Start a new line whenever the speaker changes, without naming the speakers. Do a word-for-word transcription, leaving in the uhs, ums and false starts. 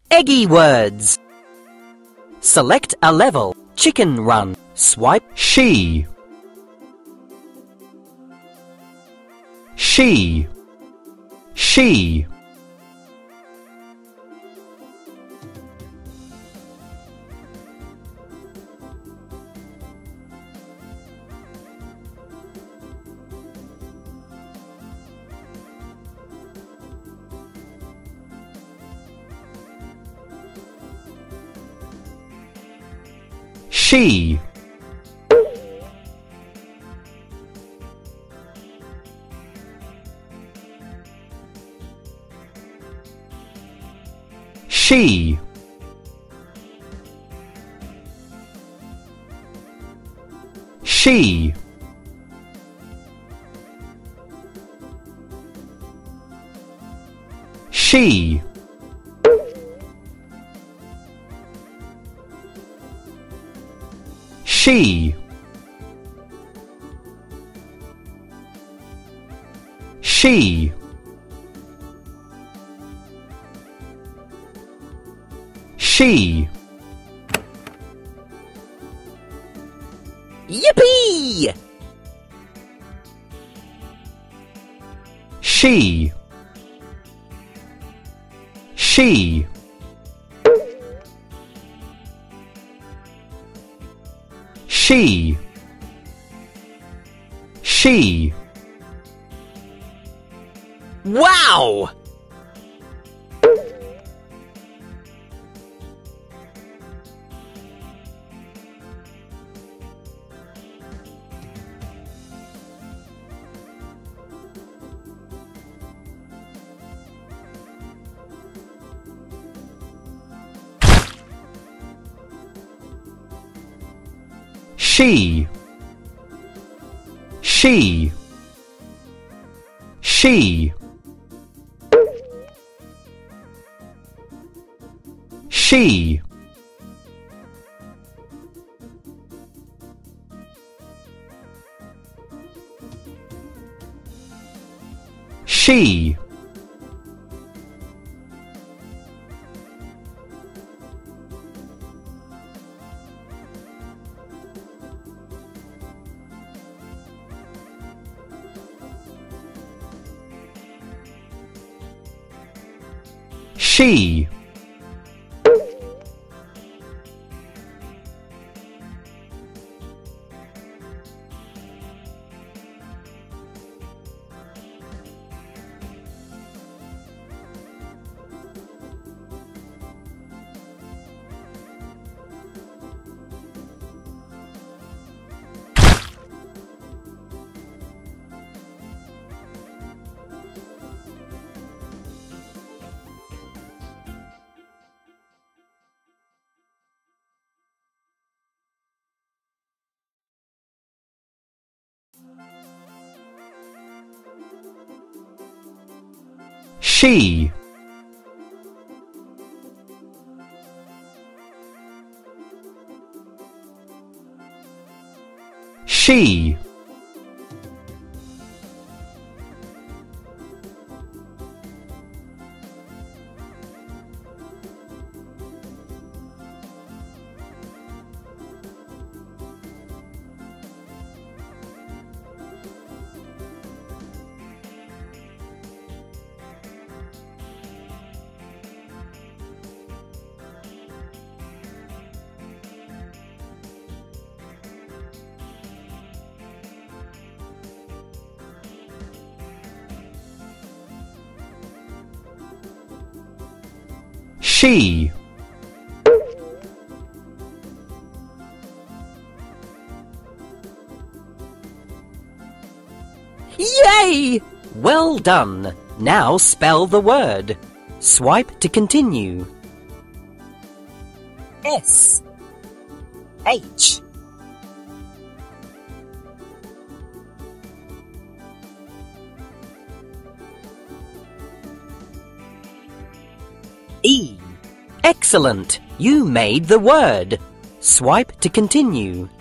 Eggy words. Select a level. Chicken run. Swipe
She. She. She. She. She. She. She. She. She. She.
Yippee!
She. She. She. She.
Wow!
She. She. She. She. She. She. She. She. She.
Yay! Well done. Now spell the word. Swipe to continue.
S H
E. Excellent! You made the word. Swipe to continue.